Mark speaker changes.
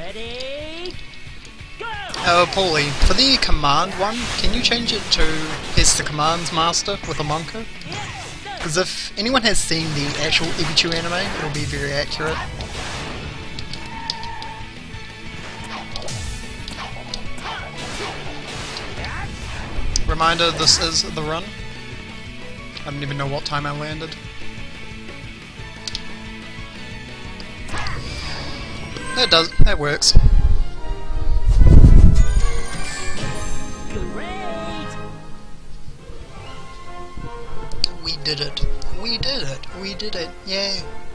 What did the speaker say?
Speaker 1: Ready? Go!
Speaker 2: Paulie, for the command one, can you change it to he's the commands master with a monka? Because if anyone has seen the actual Ebichu anime, it'll be very accurate. Reminder, this is the run. I don't even know what time I landed. That works.
Speaker 1: Great!
Speaker 2: We did it. We did it. We did it. Yay.